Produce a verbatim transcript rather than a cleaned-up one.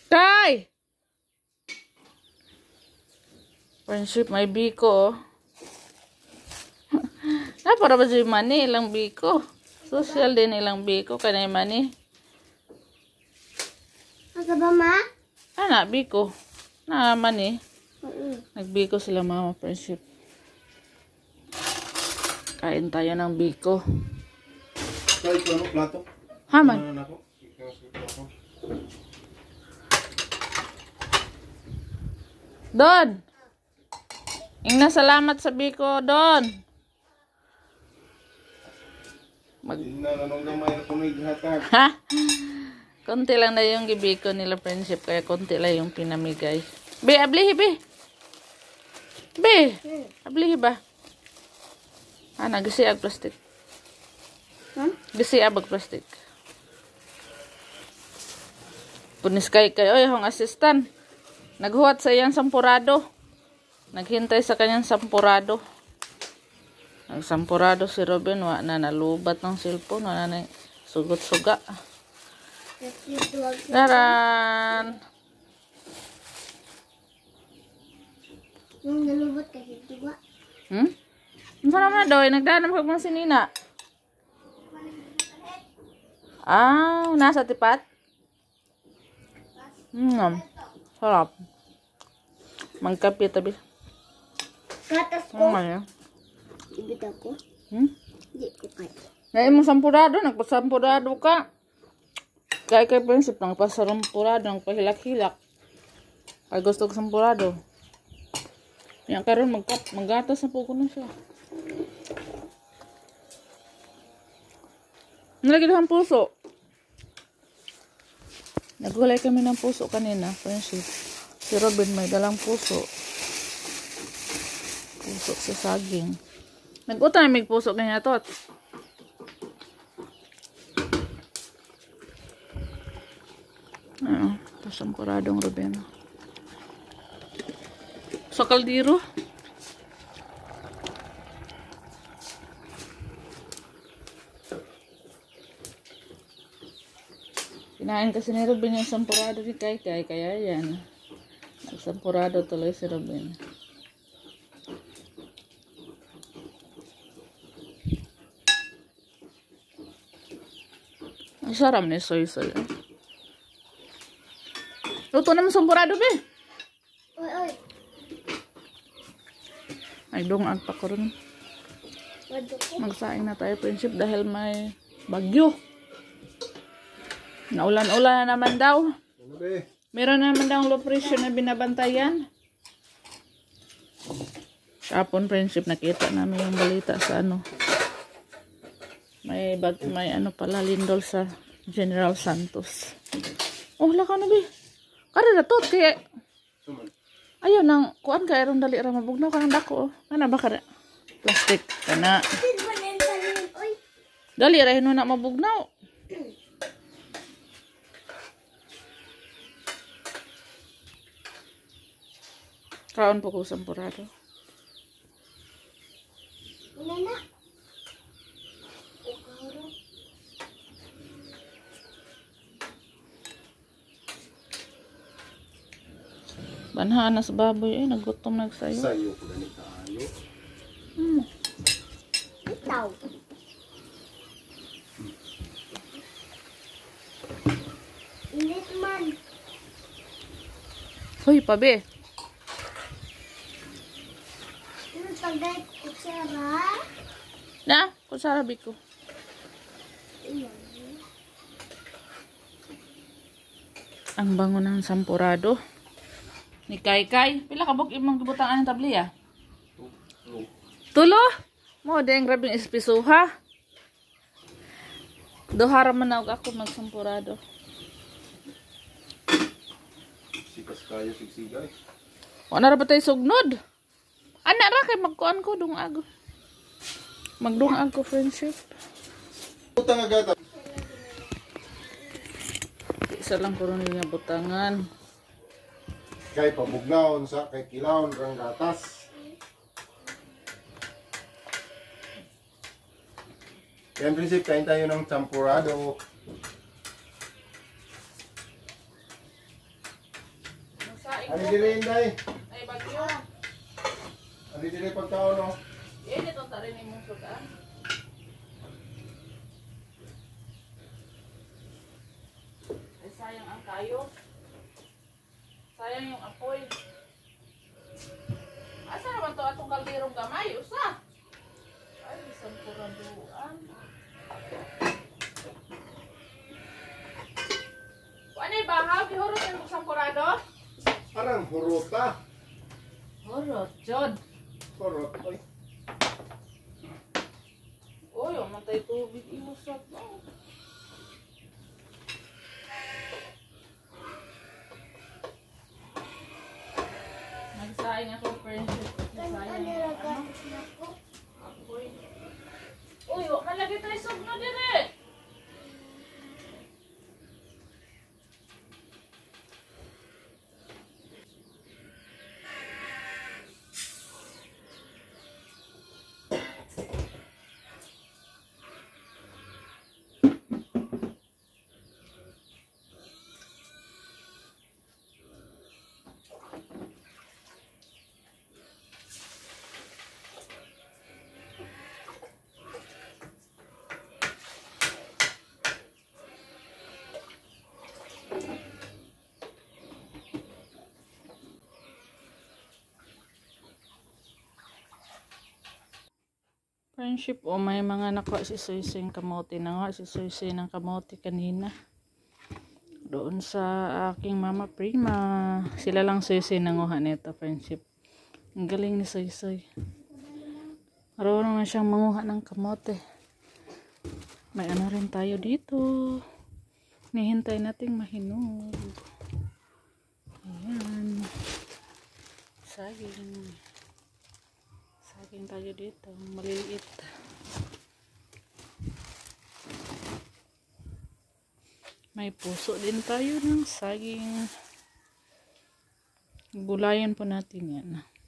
Tay! Friendship, may biko. Na para ba si Mani ilang biko? Social din ilang biko kanay Mani. Ano ba, ma? Ana biko. Na Mani. Oo. Nagbiko sila mama, friendship. Kain tayo ng biko. Kaya ito ano plato? Haman. Ano na ako? Ikaw sa plato. Don! Ingna salamat sa biko, Don. Mag Hindi na nanong gamay na kung naghatag. ha? Konti lang na yung gibiko nila, friendship, kaya konti lang yung pinamigay. Be, ablihi, be. Be, ablihi ba? Ana, gisi ag plastic. Hmm? Gisi abag plastic. Punis kay kayo, oy, hong assistant. Naghuwat sa iyang sampurado. Naghintay sa kanyang sampurado. Nagsampurado si Robin, wa na nalubat ng cellphone, wa na na sugot-suga. Daran! Yung nalubot kasi diba? Hmm? Ano naman na daw? Nagdanam ka mga sinina. Ah, nasa tipat? Hmm, sarap. Mangkapi tabi. Gatas ko. Ano nga Ibig ako. Hmm? Hindi ko kaya. Ngayon mo sampurado, nagpasampurado ka. Kaya kay prinsip, nagpasampurado, nagpahilak-hilak. Ay gusto ko sampurado. Yan karon magkap, magatas na po ko na siya. Nalagay ng puso. Nagulay kami ng puso kanina, friendship. Si Robin may dalang puso. Puso sa saging. Nag-uta na may puso kanya to. Ano, pasampuradong Robin. Sa kaldero. Kinain kasi ni Robin yung sampurado ni Kai Kai, kaya yan. Nagsampurado tuloy si Robin. Ang sarap ni soy soy. Luto naman sampurado, be. Oy, oy. Ay, dongag pa ko rin. Wado ko. Magsaing na tayo, friendship, dahil may bagyo. Naulan-ulan na naman daw. Ano be? Meron na naman daw low pressure na binabantayan. Kapon, friendship, nakita namin yung balita sa ano. May, bag, may ano pala, lindol sa General Santos. Oh, wala ka na, be. Kada na to, kaya... Ayaw nang, kuan ka, erong dali ra mabugnaw ka ng dako. Kana ba ka plastic? Kana. Dali ra hino na mabugnaw. Kaon po ko sampurado. Wala na. Banhaan na sa baboy eh, nagutom nagsayo. Sayo ko ganit kayo. Hmm. Itaw. Init man. Hoy, pabe. Ano tagay kutsara? Na, kutsara biko. Iyan. Ang bango ng sampurado. Ni Kai Kai. Pila ka buk imong gibutangan ng tabli ah? Tulo? Mo, deng grabing espisuha. Dohara man na ako magsampurado. Sikas kayo sigsigay. Wala na ba tayo sugnod? Ana ra kay magkuan ko dungag. Magdungag ko, friendship. Utang agata. Isa lang ko rin niya butangan. Kay pabugnaon sa kay kilawon rang gatas. Yan prinsip, kain tayo ng champurado. Ano dili inday? Ay, bagyo. Ano dili pagkaon no? Eh, dito ta rin yung sudan. Ay, sayang ang kayo. Sayang yung apoy. Asa naman to atong kalderong gamay? Usa. Ay, isang puraduan. Ano yung bahaw? Ihurot yung isang kurado? Parang huruta. Hurot, Jod. Hurot. Oy. Uy, matay tubig iusap mo. Nagsayang ako, friendship. Kan Nagsayang ano ako. Ano? gatas na ko? Apoy. Uy, wak malagi tayo sugno dire. Friendship, o may mga nakuha si Suysing kamote na nga. Si Suysing ng kamote kanina. Doon sa aking mama prima. Sila lang Suysing nanguha nito, friendship. Ang galing ni Suysing. Marunong na siyang manguha ng kamote. May ano rin tayo dito. Nihintay nating mahinog. Ayan. Saging. Saging tayo dito, maliliit. May puso din tayo ng saging. Gulayan po natin yan.